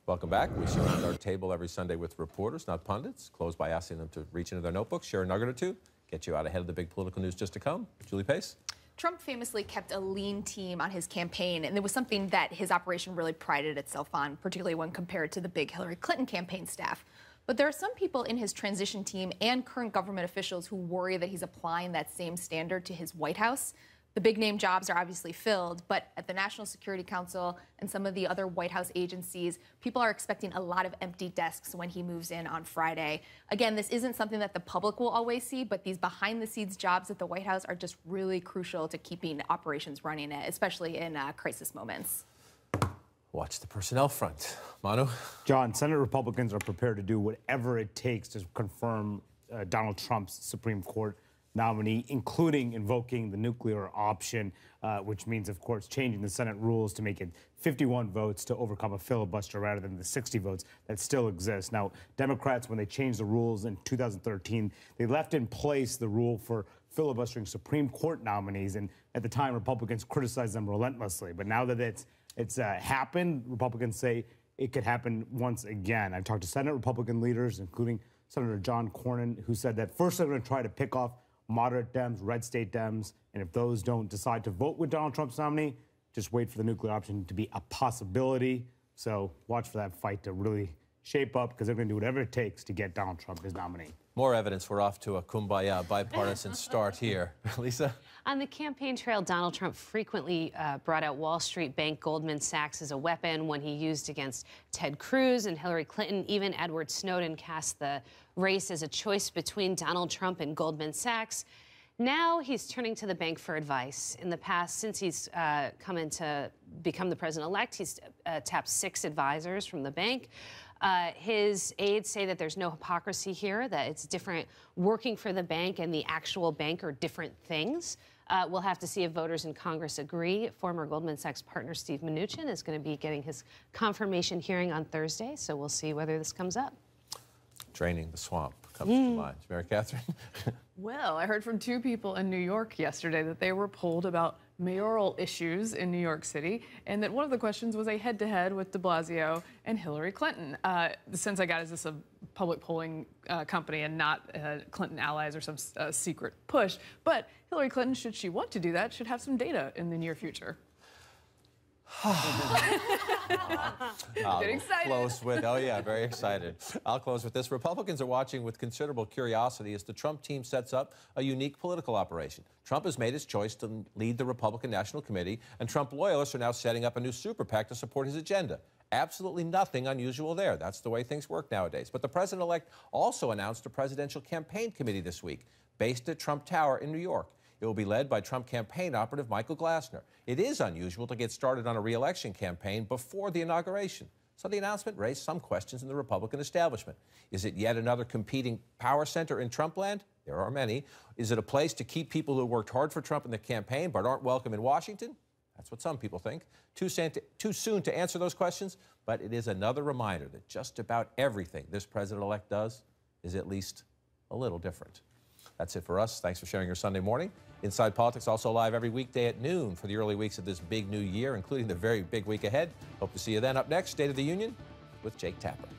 Welcome back. We surround our table every Sunday with reporters, not pundits. Close by asking them to reach into their notebooks, share a nugget or two, get you out ahead of the big political news just to come. Julie Pace. Trump famously kept a lean team on his campaign, and it was something that his operation really prided itself on, particularly when compared to the big Hillary Clinton campaign staff. But there are some people in his transition team and current government officials who worry that he's applying that same standard to his White House. The big-name jobs are obviously filled, but at the National Security Council and some of the other White House agencies, people are expecting a lot of empty desks when he moves in on Friday. Again, this isn't something that the public will always see, but these behind-the-scenes jobs at the White House are just really crucial to keeping operations running, especially in crisis moments. Watch the personnel front. Manu? John, Senate Republicans are prepared to do whatever it takes to confirm Donald Trump's Supreme Court nominee, including invoking the nuclear option, which means, of course, changing the Senate rules to make it 51 votes to overcome a filibuster rather than the 60 votes that still exist. Now, Democrats, when they changed the rules in 2013, they left in place the rule for filibustering Supreme Court nominees, and at the time, Republicans criticized them relentlessly. But now that it's happened, Republicans say it could happen once again. I've talked to Senate Republican leaders, including Senator John Cornyn, who said that first they're going to try to pick off moderate Dems, red state Dems, and if those don't decide to vote with Donald Trump's nominee, just wait for the nuclear option to be a possibility. So watch for that fight to really shape up, because they're going to do whatever it takes to get Donald Trump his nominee. More evidence we're off to a kumbaya bipartisan start here. Lisa? On the campaign trail, Donald Trump frequently brought out Wall Street bank Goldman Sachs as a weapon when he used against Ted Cruz and Hillary Clinton. Even Edward Snowden cast the race as a choice between Donald Trump and Goldman Sachs. Now he's turning to the bank for advice. In the past, since he's come in to become the president-elect, he's tapped 6 advisors from the bank. His aides say that there's no hypocrisy here, that it's different. Working for the bank and the actual bank are different things. We'll have to see if voters in Congress agree. Former Goldman Sachs partner Steve Mnuchin is going to be getting his confirmation hearing on Thursday, so we'll see whether this comes up. Draining the swamp comes to mind. Mary Catherine? Well, I heard from 2 people in New York yesterday that they were polled about mayoral issues in New York City, and that one of the questions was a head-to-head with de Blasio and Hillary Clinton. The sense I got is this a public polling company and not Clinton allies or some secret push. But Hillary Clinton, should she want to do that, should have some data in the near future. Getting excited. Close with, oh yeah, very excited. I'll close with this. Republicans are watching with considerable curiosity as the Trump team sets up a unique political operation. Trump has made his choice to lead the Republican National Committee, and Trump loyalists are now setting up a new super PAC to support his agenda. Absolutely nothing unusual there. That's the way things work nowadays. But the president-elect also announced a presidential campaign committee this week, based at Trump Tower in New York. It will be led by Trump campaign operative Michael Glassner. It is unusual to get started on a re-election campaign before the inauguration. So the announcement raised some questions in the Republican establishment. Is it yet another competing power center in Trumpland? There are many. Is it a place to keep people who worked hard for Trump in the campaign but aren't welcome in Washington? That's what some people think. Too soon to answer those questions, but it is another reminder that just about everything this president-elect does is at least a little different. That's it for us. Thanks for sharing your Sunday morning. Inside Politics, also live every weekday at noon for the early weeks of this big new year, including the very big week ahead. Hope to see you then. Up next, State of the Union with Jake Tapper.